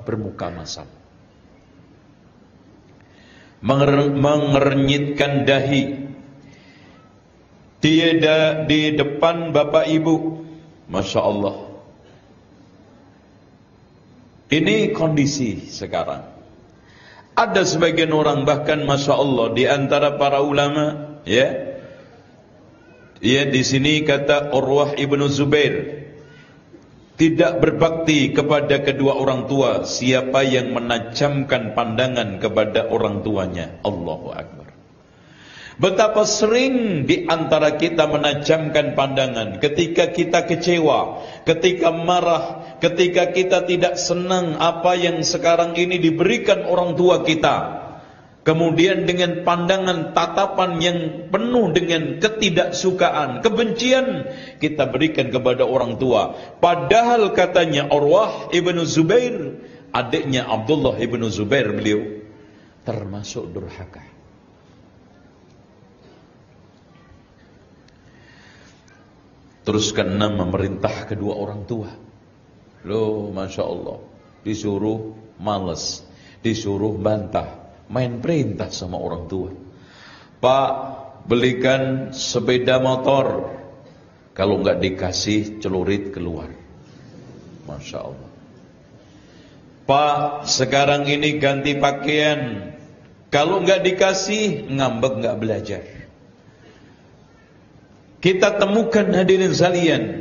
bermuka masam, mengernyitkan dahi, dia di depan bapak ibu. Masya Allah, ini kondisi sekarang. Ada sebagian orang bahkan Masya Allah di antara para ulama, ya di sini kata Urwah ibnu Zubair, tidak berbakti kepada kedua orang tua siapa yang menajamkan pandangan kepada orang tuanya. Allahu Akbar. Betapa sering di antara kita menajamkan pandangan ketika kita kecewa, ketika marah, ketika kita tidak senang apa yang sekarang ini diberikan orang tua kita. Kemudian dengan pandangan tatapan yang penuh dengan ketidaksukaan, kebencian kita berikan kepada orang tua. Padahal katanya Urwah ibnu Zubair, adiknya Abdullah ibnu Zubair, beliau termasuk durhaka. Terus keenam, memerintah kedua orang tua. Loh, Masya Allah, disuruh males, disuruh bantah, main perintah sama orang tua. Pak, belikan sepeda motor. Kalau enggak dikasih, celurit keluar. Masya Allah. Pak, sekarang ini ganti pakaian. Kalau enggak dikasih, ngambek, enggak belajar. Kita temukan hadirin sekalian,